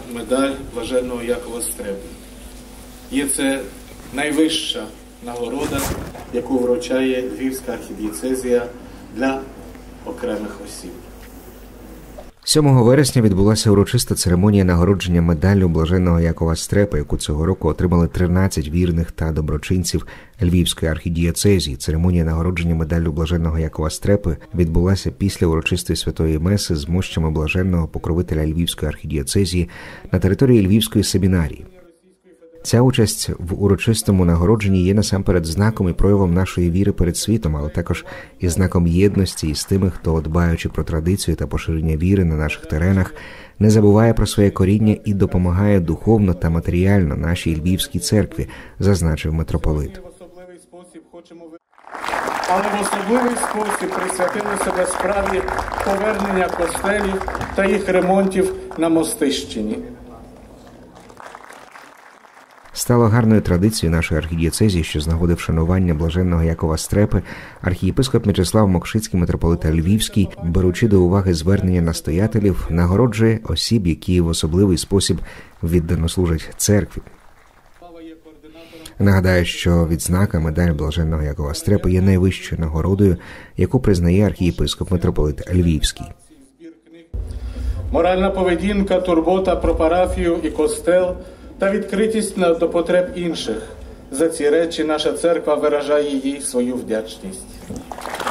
медаль блаженного Якова Стрепи. Є це найвища нагорода, яку вручає Львівська архідієцезія для окремих осіб. 7 вересня відбулася урочиста церемонія нагородження медаллю блаженного Якова Стрепи, яку цього року отримали 13 вірних та доброчинців Львівської архідієцезії. Церемонія нагородження медаллю блаженного Якова Стрепи відбулася після урочистої святої меси з мощами блаженного покровителя Львівської архідієцезії на території Львівської семінарії. Ця участь в урочистому нагородженні є насамперед знаком і проявом нашої віри перед світом, але також і знаком єдності із тими, хто, дбаючи про традицію та поширення віри на наших теренах, не забуває про своє коріння і допомагає духовно та матеріально нашій Львівській церкві, зазначив митрополит. Але в особливий спосіб присвятили себе справі повернення костелів та їх ремонтів на Мостищині. Стало гарною традицією нашої архідієцезії, що з нагоди вшанування блаженного Якова Стрепи архієпископ Мечислав Мокшицький, митрополит Львівський, беручи до уваги звернення настоятелів, нагороджує осіб, які в особливий спосіб віддано служать церкві. Нагадаю, що відзнака медаль блаженного Якова Стрепи є найвищою нагородою, яку признає архієпископ митрополит Львівський. Моральна поведінка, турбота про парафію і костел та відкритість до потреб інших. За ці речі наша церква виражає їй свою вдячність.